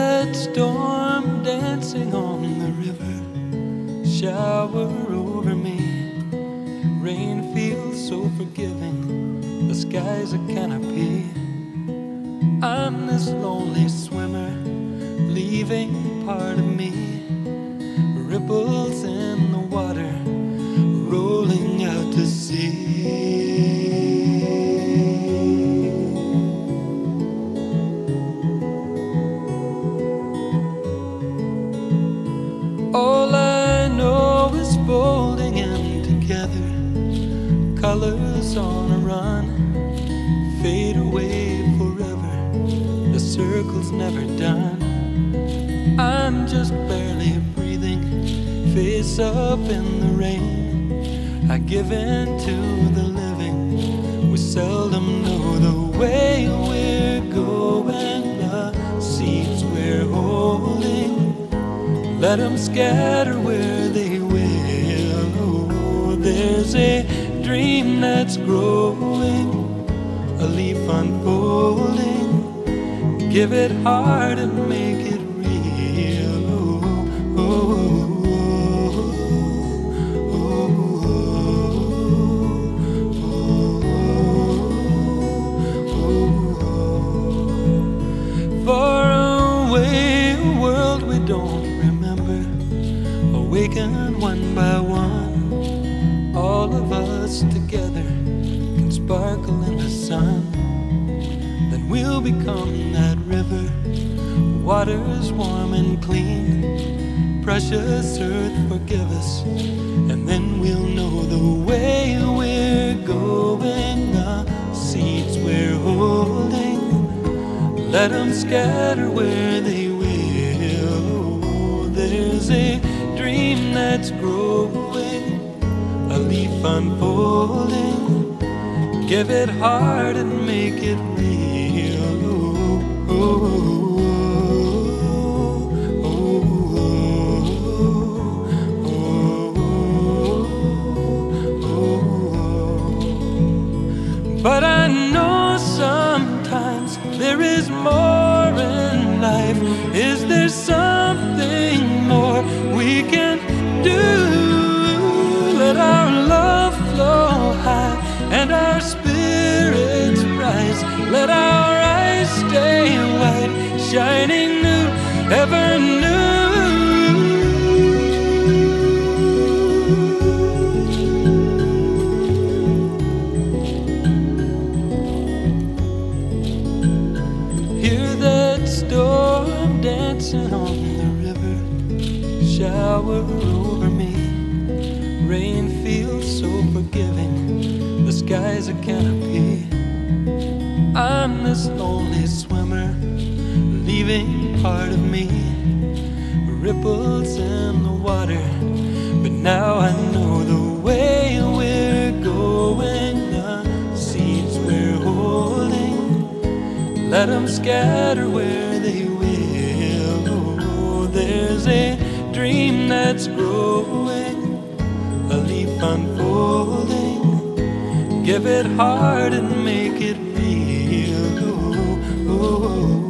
that storm dancing on the river, shower over me. Rain feels so forgiving, the sky's a canopy. I'm this lonely swimmer, leaving part of me. Ripples in the water, rolling out to sea. All I know is folding in together, colors on a run, fade away forever, the circle's never done. I'm just barely breathing, face up in the rain. I give in to the living, we seldom know the way we're going, the seeds we're holding. Let them scatter where they will. Oh, there's a dream that's growing, a leaf unfolding. Give it heart and make it real. Oh, oh, oh, oh. Far away, a world we don't remember, awaken one by one. All of us together can sparkle in the sun. Then we'll become that river, water's warm and clean. Precious earth, forgive us, and then we'll know the way we're going, the seeds we're holding. Let them scatter where they will. There's a dream that's growing, a leaf unfolding. Give it heart and make it real. Oh, oh, oh, oh. But I know sometimes there is more in life. Is there something more we can do? Let our love flow high and our spirits rise. Let our eyes stay wide, shining new, ever new. Hear that storm dancing on the river, shower over me. Rain feels so forgiving, the sky's a canopy. I'm this lonely swimmer, leaving part of me. Ripples in the water, but now I know the way we're going, the seeds we're holding. Let them scatter where they will. Oh, there's a dream that's growing, a leaf unfolding. Give it heart and make it real. Oh, oh, oh.